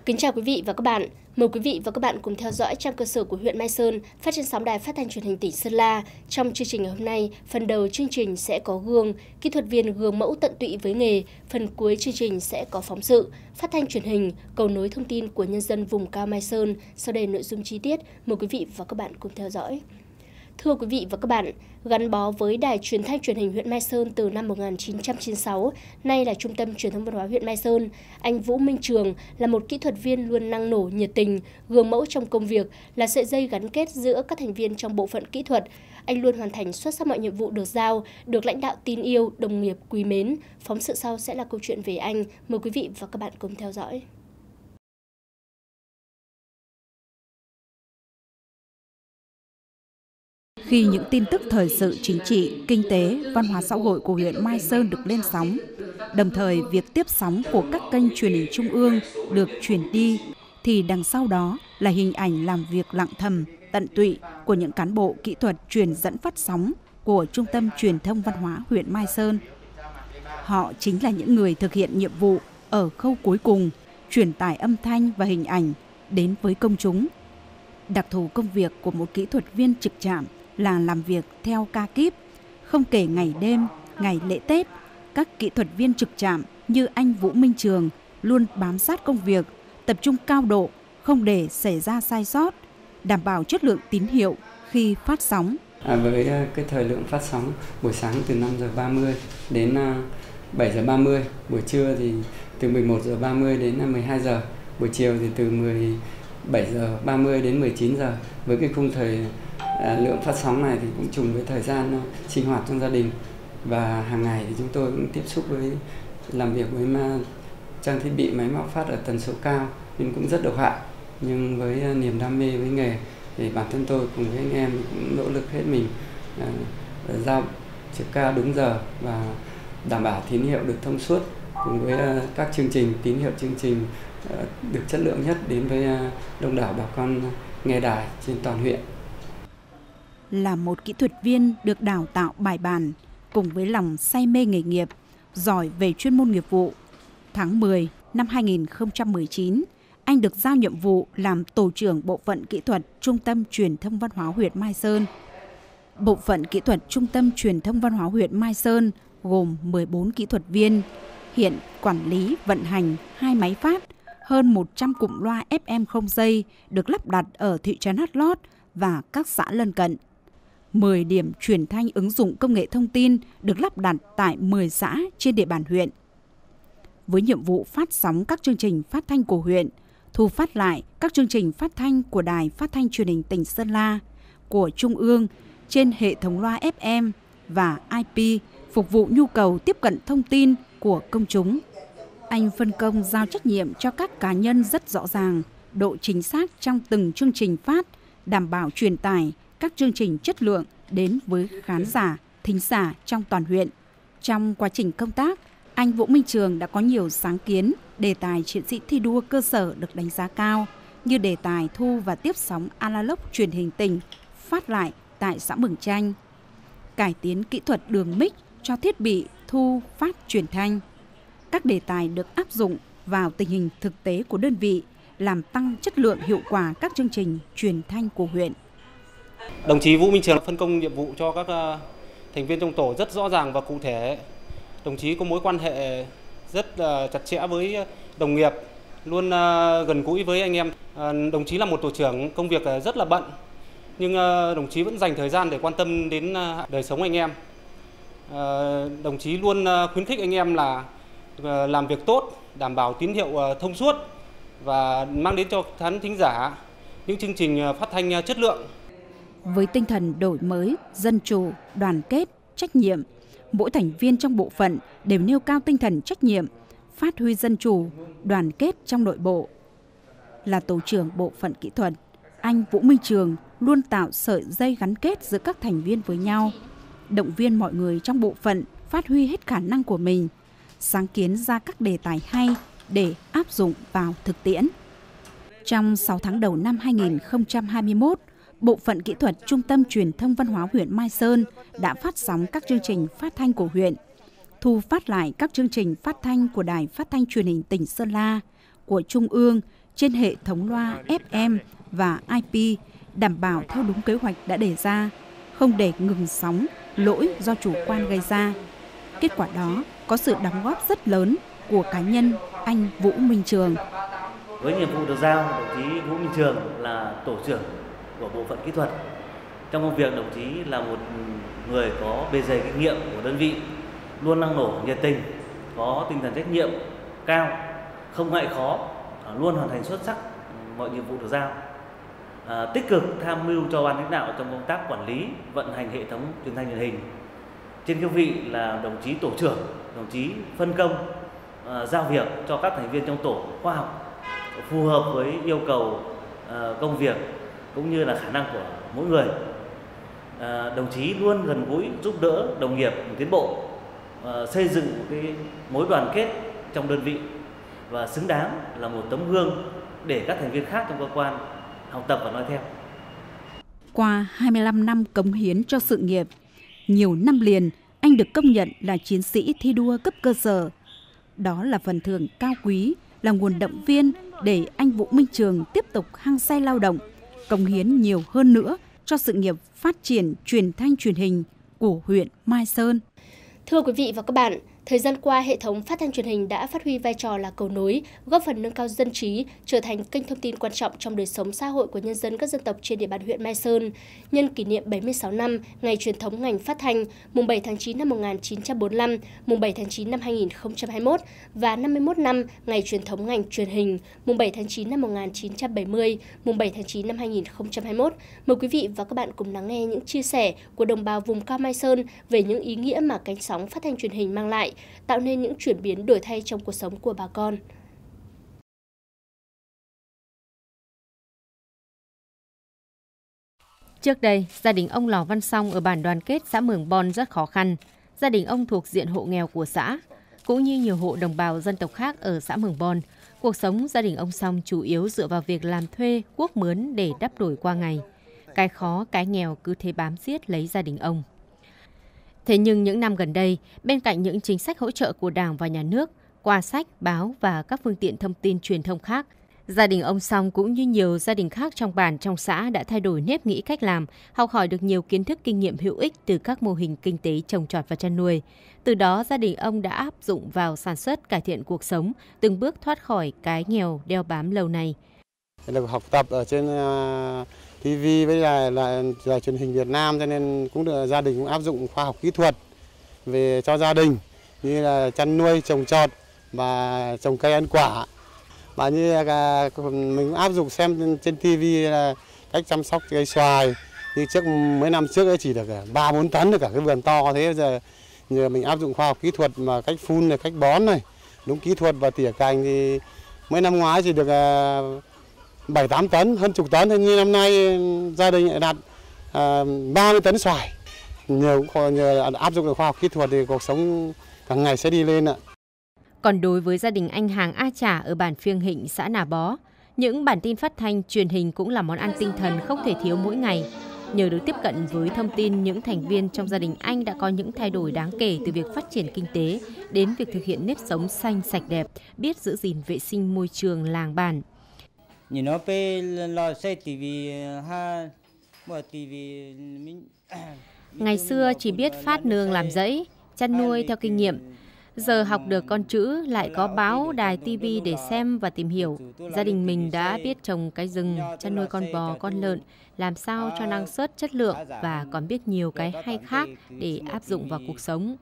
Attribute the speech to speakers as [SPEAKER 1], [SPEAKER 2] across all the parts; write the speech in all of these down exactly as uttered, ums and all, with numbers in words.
[SPEAKER 1] Kính chào quý vị và các bạn. Mời quý vị và các bạn cùng theo dõi trang cơ sở của huyện Mai Sơn phát trên sóng đài phát thanh truyền hình tỉnh Sơn La. Trong chương trình ngày hôm nay, phần đầu chương trình sẽ có gương, kỹ thuật viên gương mẫu tận tụy với nghề. Phần cuối chương trình sẽ có phóng sự, phát thanh truyền hình, cầu nối thông tin của nhân dân vùng cao Mai Sơn. Sau đây nội dung chi tiết, mời quý vị và các bạn cùng theo dõi. Thưa quý vị và các bạn, gắn bó với Đài Truyền thanh Truyền hình huyện Mai Sơn từ năm một nghìn chín trăm chín mươi sáu, nay là Trung tâm Truyền thông Văn hóa huyện Mai Sơn, anh Vũ Minh Trường là một kỹ thuật viên luôn năng nổ, nhiệt tình, gương mẫu trong công việc, là sợi dây gắn kết giữa các thành viên trong bộ phận kỹ thuật. Anh luôn hoàn thành xuất sắc mọi nhiệm vụ được giao, được lãnh đạo tin yêu, đồng nghiệp quý mến. Phóng sự sau sẽ là câu chuyện về anh. Mời quý vị và các bạn cùng theo dõi.
[SPEAKER 2] Khi những tin tức thời sự chính trị, kinh tế, văn hóa xã hội của huyện Mai Sơn được lên sóng, đồng thời việc tiếp sóng của các kênh truyền hình trung ương được truyền đi, thì đằng sau đó là hình ảnh làm việc lặng thầm, tận tụy của những cán bộ kỹ thuật truyền dẫn phát sóng của Trung tâm Truyền thông Văn hóa huyện Mai Sơn. Họ chính là những người thực hiện nhiệm vụ ở khâu cuối cùng, truyền tải âm thanh và hình ảnh đến với công chúng. Đặc thù công việc của một kỹ thuật viên trực trạm là làm việc theo ca kíp. Không kể ngày đêm, ngày lễ Tết, các kỹ thuật viên trực trạm như anh Vũ Minh Trường luôn bám sát công việc, tập trung cao độ, không để xảy ra sai sót, đảm bảo chất lượng tín hiệu khi phát sóng.
[SPEAKER 3] À, với cái thời lượng phát sóng buổi sáng từ năm giờ ba mươi đến bảy giờ ba mươi, buổi trưa thì từ mười một giờ ba mươi đến mười hai giờ, buổi chiều thì từ mười bảy giờ ba mươi đến mười chín giờ. Với cái khung thời À, lượng phát sóng này thì cũng trùng với thời gian uh, sinh hoạt trong gia đình, và hàng ngày thì chúng tôi cũng tiếp xúc với làm việc với ma, trang thiết bị máy móc phát ở tần số cao nên cũng rất độc hại. Nhưng với uh, niềm đam mê với nghề thì bản thân tôi cùng với anh em cũng nỗ lực hết mình uh, giao trực ca đúng giờ và đảm bảo tín hiệu được thông suốt, cùng với uh, các chương trình tín hiệu chương trình uh, được chất lượng nhất đến với uh, đông đảo bà con nghe đài trên toàn huyện.
[SPEAKER 2] Là một kỹ thuật viên được đào tạo bài bản, cùng với lòng say mê nghề nghiệp, giỏi về chuyên môn nghiệp vụ. Tháng mười năm hai nghìn không trăm mười chín, anh được giao nhiệm vụ làm tổ trưởng bộ phận kỹ thuật Trung tâm Truyền thông Văn hóa huyện Mai Sơn. Bộ phận kỹ thuật Trung tâm Truyền thông Văn hóa huyện Mai Sơn gồm mười bốn kỹ thuật viên, hiện quản lý vận hành hai máy phát, hơn một trăm cụm loa ép em không dây được lắp đặt ở thị trấn Hát Lót và các xã lân cận. mười điểm truyền thanh ứng dụng công nghệ thông tin được lắp đặt tại mười xã trên địa bàn huyện. Với nhiệm vụ phát sóng các chương trình phát thanh của huyện, thu phát lại các chương trình phát thanh của Đài Phát thanh Truyền hình tỉnh Sơn La, của Trung ương trên hệ thống loa ép em và i pê phục vụ nhu cầu tiếp cận thông tin của công chúng. Anh phân công giao trách nhiệm cho các cá nhân rất rõ ràng, độ chính xác trong từng chương trình phát, đảm bảo truyền tải các chương trình chất lượng đến với khán giả, thính giả trong toàn huyện. Trong quá trình công tác, anh Vũ Minh Trường đã có nhiều sáng kiến, đề tài chiến sĩ thi đua cơ sở được đánh giá cao, như đề tài thu và tiếp sóng analog truyền hình tỉnh phát lại tại xã Mường Chanh, cải tiến kỹ thuật đường mic cho thiết bị thu phát truyền thanh. Các đề tài được áp dụng vào tình hình thực tế của đơn vị, làm tăng chất lượng hiệu quả các chương trình truyền thanh của huyện.
[SPEAKER 4] Đồng chí Vũ Minh Trường phân công nhiệm vụ cho các thành viên trong tổ rất rõ ràng và cụ thể. Đồng chí có mối quan hệ rất chặt chẽ với đồng nghiệp, luôn gần gũi với anh em. Đồng chí là một tổ trưởng, công việc rất là bận, nhưng đồng chí vẫn dành thời gian để quan tâm đến đời sống anh em. Đồng chí luôn khuyến khích anh em là làm việc tốt, đảm bảo tín hiệu thông suốt và mang đến cho khán thính giả những chương trình phát thanh chất lượng.
[SPEAKER 2] Với tinh thần đổi mới, dân chủ, đoàn kết, trách nhiệm, mỗi thành viên trong bộ phận đều nêu cao tinh thần trách nhiệm, phát huy dân chủ, đoàn kết trong nội bộ. Là tổ trưởng bộ phận kỹ thuật, anh Vũ Minh Trường luôn tạo sợi dây gắn kết giữa các thành viên với nhau, động viên mọi người trong bộ phận phát huy hết khả năng của mình, sáng kiến ra các đề tài hay để áp dụng vào thực tiễn. Trong sáu tháng đầu năm hai nghìn không trăm hai mươi mốt, Bộ phận kỹ thuật Trung tâm Truyền thông Văn hóa huyện Mai Sơn đã phát sóng các chương trình phát thanh của huyện, thu phát lại các chương trình phát thanh của Đài Phát thanh Truyền hình tỉnh Sơn La, của Trung ương trên hệ thống loa ép em và i pê, đảm bảo theo đúng kế hoạch đã đề ra, không để ngừng sóng, lỗi do chủ quan gây ra. Kết quả đó có sự đóng góp rất lớn của cá nhân anh Vũ Minh Trường.
[SPEAKER 5] Với nhiệm vụ được giao, đồng chí Vũ Minh Trường là tổ trưởng của bộ phận kỹ thuật. Trong công việc, đồng chí là một người có bề dày kinh nghiệm của đơn vị, luôn năng nổ, nhiệt tình, có tinh thần trách nhiệm cao, không ngại khó, luôn hoàn thành xuất sắc mọi nhiệm vụ được giao. À, tích cực tham mưu cho ban lãnh đạo trong công tác quản lý, vận hành hệ thống truyền thanh truyền hình. Trên cương vị là đồng chí tổ trưởng, đồng chí phân công à, giao việc cho các thành viên trong tổ khoa học phù hợp với yêu cầu à, công việc cũng như là khả năng của mỗi người. À, đồng chí luôn gần gũi giúp đỡ đồng nghiệp tiến bộ, à, xây dựng một cái mối đoàn kết trong đơn vị và xứng đáng là một tấm gương để các thành viên khác trong cơ quan học tập và noi theo.
[SPEAKER 2] Qua hai mươi lăm năm cống hiến cho sự nghiệp, nhiều năm liền anh được công nhận là chiến sĩ thi đua cấp cơ sở. Đó là phần thưởng cao quý, là nguồn động viên để anh Vũ Minh Trường tiếp tục hăng say lao động, cống hiến nhiều hơn nữa cho sự nghiệp phát triển truyền thanh truyền hình của huyện Mai Sơn.
[SPEAKER 1] Thưa quý vị và các bạn, thời gian qua, hệ thống phát thanh truyền hình đã phát huy vai trò là cầu nối, góp phần nâng cao dân trí, trở thành kênh thông tin quan trọng trong đời sống xã hội của nhân dân các dân tộc trên địa bàn huyện Mai Sơn. Nhân kỷ niệm bảy mươi sáu năm ngày truyền thống ngành phát thanh, mùng bảy tháng chín năm một nghìn chín trăm bốn mươi lăm, mùng bảy tháng chín năm hai nghìn không trăm hai mươi mốt và năm mươi mốt năm ngày truyền thống ngành truyền hình, mùng bảy tháng chín năm một nghìn chín trăm bảy mươi, mùng bảy tháng chín năm hai nghìn không trăm hai mươi mốt. Mời quý vị và các bạn cùng lắng nghe những chia sẻ của đồng bào vùng cao Mai Sơn về những ý nghĩa mà cánh sóng phát thanh truyền hình mang lại, tạo nên những chuyển biến đổi thay trong cuộc sống của bà con.
[SPEAKER 6] Trước đây, gia đình ông Lò Văn Song ở bản Đoàn Kết, xã Mường Bon rất khó khăn. Gia đình ông thuộc diện hộ nghèo của xã. Cũng như nhiều hộ đồng bào dân tộc khác ở xã Mường Bon, cuộc sống gia đình ông Song chủ yếu dựa vào việc làm thuê, cuốc mướn để đắp đổi qua ngày. Cái khó, cái nghèo cứ thế bám giết lấy gia đình ông. Thế nhưng những năm gần đây, bên cạnh những chính sách hỗ trợ của Đảng và Nhà nước, qua sách, báo và các phương tiện thông tin truyền thông khác, gia đình ông Song cũng như nhiều gia đình khác trong bản, trong xã đã thay đổi nếp nghĩ cách làm, học hỏi được nhiều kiến thức kinh nghiệm hữu ích từ các mô hình kinh tế trồng trọt và chăn nuôi. Từ đó, gia đình ông đã áp dụng vào sản xuất, cải thiện cuộc sống, từng bước thoát khỏi cái nghèo đeo bám lâu nay.
[SPEAKER 7] Được học tập ở trên uh, ti vi với là, là, là truyền hình Việt Nam, cho nên cũng được gia đình cũng áp dụng khoa học kỹ thuật về cho gia đình như là chăn nuôi, trồng trọt và trồng cây ăn quả. Và như là mình cũng áp dụng xem trên, trên ti vi là cách chăm sóc cây xoài. Như trước mấy năm trước ấy chỉ được ba bốn tấn được cả cái vườn to, thế giờ nhờ mình áp dụng khoa học kỹ thuật mà cách phun này, cách bón này, đúng kỹ thuật và tỉa cành thì mấy năm ngoái chỉ được bảy tám tấn, hơn chục tấn, thế như năm nay gia đình lại đạt ba mươi tấn xoài. Nhờ cũng nhờ áp dụng được khoa học kỹ thuật thì cuộc sống càng ngày sẽ đi lên ạ.
[SPEAKER 6] Còn đối với gia đình anh Hàng A Chả ở bản Phiêng Hịnh, xã Nà Bó, những bản tin phát thanh truyền hình cũng là món ăn tinh thần không thể thiếu mỗi ngày. Nhờ được tiếp cận với thông tin, những thành viên trong gia đình anh đã có những thay đổi đáng kể từ việc phát triển kinh tế đến việc thực hiện nếp sống xanh sạch đẹp, biết giữ gìn vệ sinh môi trường làng bản. Ngày xưa chỉ biết phát nương làm rẫy, chăn nuôi theo kinh nghiệm. Giờ học được con chữ, lại có báo, đài, tivi để xem và tìm hiểu. Gia đình mình đã biết trồng cái rừng, chăn nuôi con bò, con lợn, làm sao cho năng suất, chất lượng và còn biết nhiều cái hay khác để áp dụng vào cuộc sống.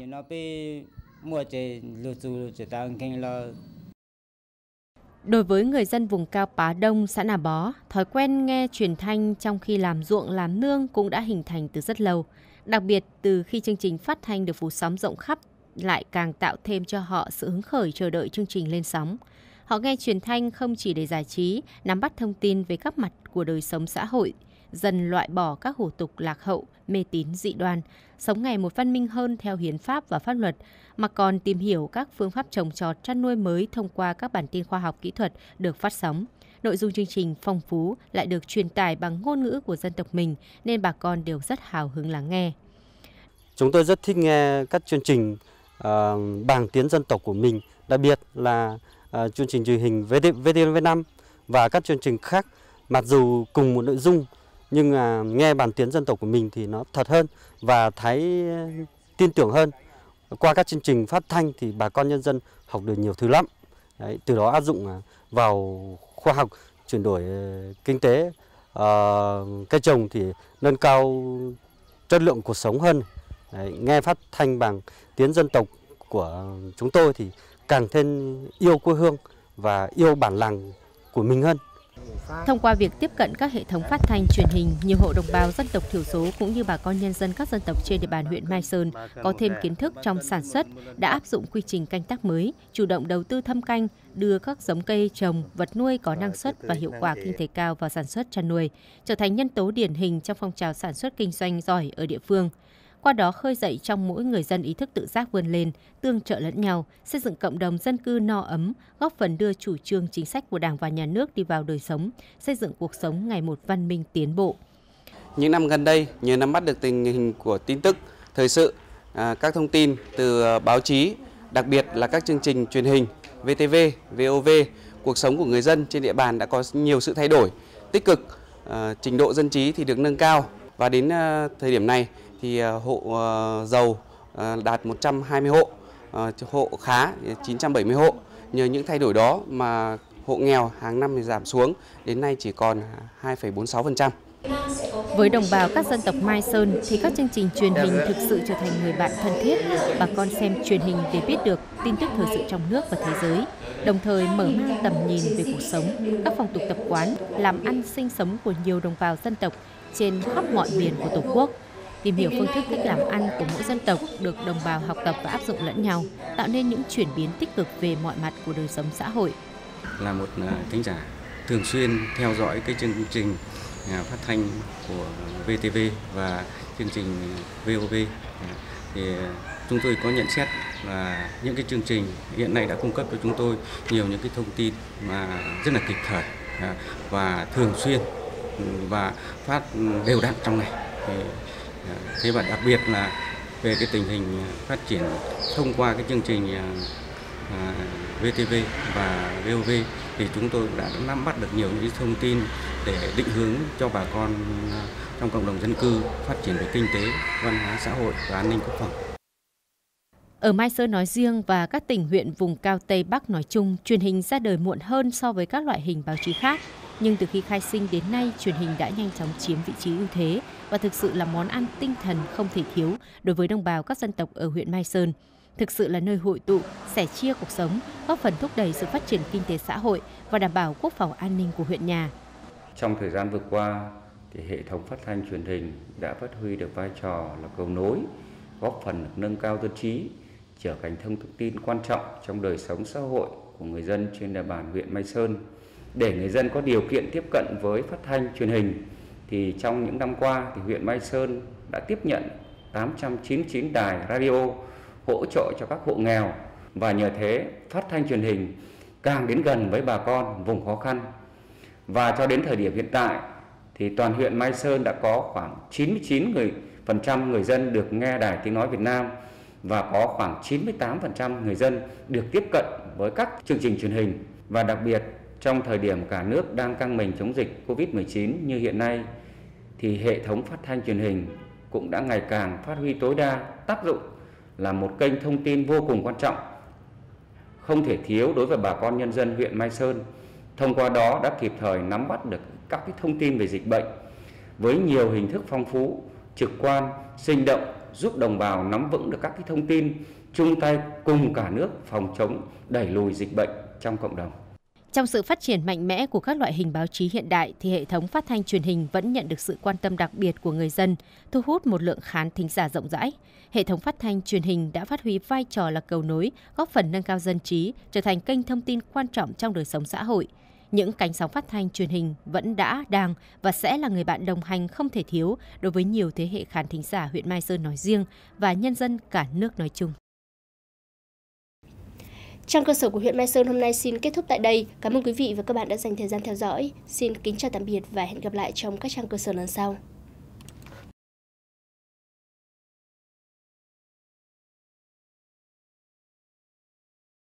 [SPEAKER 6] Đối với người dân vùng cao Pá Đông, xã Nà Bó, thói quen nghe truyền thanh trong khi làm ruộng, làm nương cũng đã hình thành từ rất lâu. Đặc biệt từ khi chương trình phát thanh được phủ sóng rộng khắp, lại càng tạo thêm cho họ sự hứng khởi chờ đợi chương trình lên sóng. Họ nghe truyền thanh không chỉ để giải trí, nắm bắt thông tin về các mặt của đời sống xã hội, dần loại bỏ các hủ tục lạc hậu, mê tín dị đoan, sống ngày một văn minh hơn theo hiến pháp và pháp luật, mà còn tìm hiểu các phương pháp trồng trọt, chăn nuôi mới thông qua các bản tin khoa học kỹ thuật được phát sóng. Nội dung chương trình phong phú lại được truyền tải bằng ngôn ngữ của dân tộc mình nên bà con đều rất hào hứng lắng nghe.
[SPEAKER 8] Chúng tôi rất thích nghe các chương trình uh, bằng tiếng dân tộc của mình, đặc biệt là uh, chương trình truyền hình vê tê vê năm và các chương trình khác, mặc dù cùng một nội dung nhưng à, nghe bản tiếng dân tộc của mình thì nó thật hơn và thấy tin tưởng hơn. Qua các chương trình phát thanh thì bà con nhân dân học được nhiều thứ lắm. Đấy, từ đó áp dụng vào khoa học, chuyển đổi kinh tế, uh, cây trồng thì nâng cao chất lượng cuộc sống hơn. Đấy, nghe phát thanh bằng tiếng dân tộc của chúng tôi thì càng thêm yêu quê hương và yêu bản làng của mình hơn.
[SPEAKER 6] Thông qua việc tiếp cận các hệ thống phát thanh truyền hình, nhiều hộ đồng bào dân tộc thiểu số cũng như bà con nhân dân các dân tộc trên địa bàn huyện Mai Sơn có thêm kiến thức trong sản xuất, đã áp dụng quy trình canh tác mới, chủ động đầu tư thâm canh, đưa các giống cây trồng, vật nuôi có năng suất và hiệu quả kinh tế cao vào sản xuất chăn nuôi, trở thành nhân tố điển hình trong phong trào sản xuất kinh doanh giỏi ở địa phương. Qua đó khơi dậy trong mỗi người dân ý thức tự giác vươn lên, tương trợ lẫn nhau, xây dựng cộng đồng dân cư no ấm, góp phần đưa chủ trương chính sách của Đảng và Nhà nước đi vào đời sống, xây dựng cuộc sống ngày một văn minh tiến bộ.
[SPEAKER 9] Những năm gần đây, nhờ nắm bắt được tình hình của tin tức, thời sự, các thông tin từ báo chí, đặc biệt là các chương trình truyền hình, vê tê vê, vê o vê, cuộc sống của người dân trên địa bàn đã có nhiều sự thay đổi, tích cực, trình độ dân trí thì được nâng cao và đến thời điểm này thì hộ giàu đạt một trăm hai mươi hộ, hộ khá chín trăm bảy mươi hộ. Nhờ những thay đổi đó mà hộ nghèo hàng năm thì giảm xuống, đến nay chỉ còn hai phẩy bốn mươi sáu phần trăm.
[SPEAKER 6] Với đồng bào các dân tộc Mai Sơn thì các chương trình truyền hình thực sự trở thành người bạn thân thiết. Bà con xem truyền hình để biết được tin tức thời sự trong nước và thế giới, đồng thời mở mang tầm nhìn về cuộc sống, các phong tục tập quán, làm ăn sinh sống của nhiều đồng bào dân tộc trên khắp mọi miền của Tổ quốc. Tìm hiểu phương thức cách làm ăn của mỗi dân tộc được đồng bào học tập và áp dụng lẫn nhau, tạo nên những chuyển biến tích cực về mọi mặt của đời sống xã hội.
[SPEAKER 10] Là một thính giả thường xuyên theo dõi cái chương trình phát thanh của vê tê vê và chương trình vê o vê thì chúng tôi có nhận xét là những cái chương trình hiện nay đã cung cấp cho chúng tôi nhiều những cái thông tin mà rất là kịp thời và thường xuyên và phát đều đặn trong ngày. Thế và đặc biệt là về cái tình hình phát triển thông qua cái chương trình vê tê vê và vê o vê thì chúng tôi đã nắm bắt được nhiều những thông tin để định hướng cho bà con trong cộng đồng dân cư phát triển về kinh tế, văn hóa xã hội và an ninh quốc phòng.
[SPEAKER 6] Ở Mai Sơn nói riêng và các tỉnh huyện vùng cao Tây Bắc nói chung, truyền hình ra đời muộn hơn so với các loại hình báo chí khác. Nhưng từ khi khai sinh đến nay, truyền hình đã nhanh chóng chiếm vị trí ưu thế và thực sự là món ăn tinh thần không thể thiếu đối với đồng bào các dân tộc ở huyện Mai Sơn. Thực sự là nơi hội tụ, sẻ chia cuộc sống, góp phần thúc đẩy sự phát triển kinh tế xã hội và đảm bảo quốc phòng an ninh của huyện nhà.
[SPEAKER 11] Trong thời gian vừa qua, thì hệ thống phát thanh truyền hình đã phát huy được vai trò là cầu nối, góp phần nâng cao dân trí, trở thành thông tin quan trọng trong đời sống xã hội của người dân trên địa bàn huyện Mai Sơn. Để người dân có điều kiện tiếp cận với phát thanh truyền hình, thì trong những năm qua thì huyện Mai Sơn đã tiếp nhận tám trăm chín mươi chín đài radio hỗ trợ cho các hộ nghèo, và nhờ thế phát thanh truyền hình càng đến gần với bà con vùng khó khăn. Và cho đến thời điểm hiện tại thì toàn huyện Mai Sơn đã có khoảng chín mươi chín phần trăm người dân được nghe Đài Tiếng Nói Việt Nam và có khoảng chín mươi tám phần trăm người dân được tiếp cận với các chương trình truyền hình. Và đặc biệt trong thời điểm cả nước đang căng mình chống dịch Covid mười chín như hiện nay thì hệ thống phát thanh truyền hình cũng đã ngày càng phát huy tối đa tác dụng là một kênh thông tin vô cùng quan trọng, không thể thiếu đối với bà con nhân dân huyện Mai Sơn. Thông qua đó đã kịp thời nắm bắt được các cái thông tin về dịch bệnh với nhiều hình thức phong phú, trực quan, sinh động, giúp đồng bào nắm vững được các cái thông tin, chung tay cùng cả nước phòng chống, đẩy lùi dịch bệnh trong cộng đồng.
[SPEAKER 6] Trong sự phát triển mạnh mẽ của các loại hình báo chí hiện đại thì hệ thống phát thanh truyền hình vẫn nhận được sự quan tâm đặc biệt của người dân, thu hút một lượng khán thính giả rộng rãi. Hệ thống phát thanh truyền hình đã phát huy vai trò là cầu nối, góp phần nâng cao dân trí, trở thành kênh thông tin quan trọng trong đời sống xã hội. Những cánh sóng phát thanh truyền hình vẫn đã, đang và sẽ là người bạn đồng hành không thể thiếu đối với nhiều thế hệ khán thính giả huyện Mai Sơn nói riêng và nhân dân cả nước nói chung.
[SPEAKER 1] Trang cơ sở của huyện Mai Sơn hôm nay xin kết thúc tại đây. Cảm ơn quý vị và các bạn đã dành thời gian theo dõi. Xin kính chào tạm biệt và hẹn gặp lại trong các trang cơ sở lần sau.